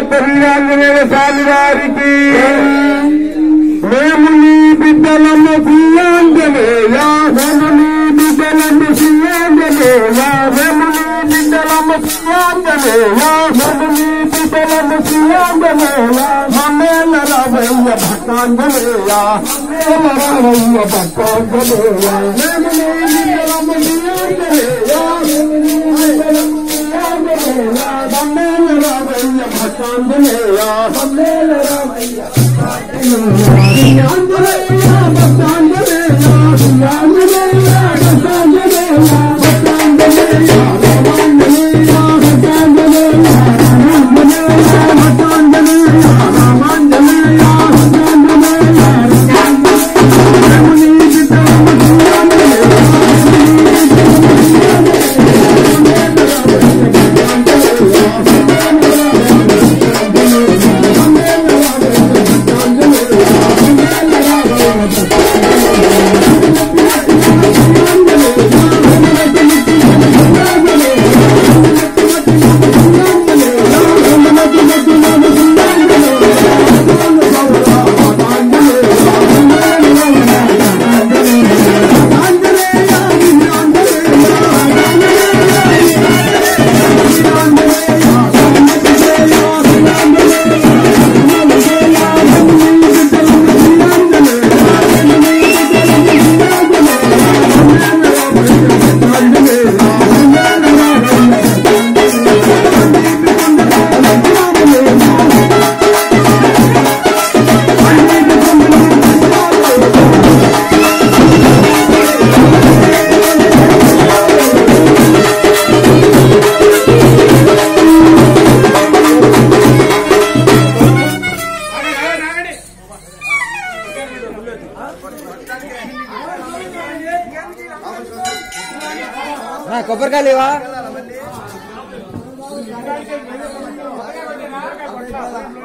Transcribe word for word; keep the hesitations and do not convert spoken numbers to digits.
శ్రీరాంజనేయ స్వామి వారికి మేము నీ బిడ్డలము శ్రీరాంజనేయ మేము నీ బిడ్డలము శ్రీరాంజనేయ మేము నీ బిడ్డలము శ్రీరాంజనేయ మేము నీ బిడ్డలము శ్రీరాంజనేయ మమ్మేల రావయ్య భక్తాంజనేయ మమ్మేల రావయ్య భక్తాంజనేయ మేము నీ బిడ్డలము శ్రీరాంజనేయ మేము నీ బిడ్డలము శ్రీరాంజనేయ మమ్మేల రావయ్య భక్తాంజనేయ మమ్మేల రావయ్య కొబ్బరికాయ లేవా?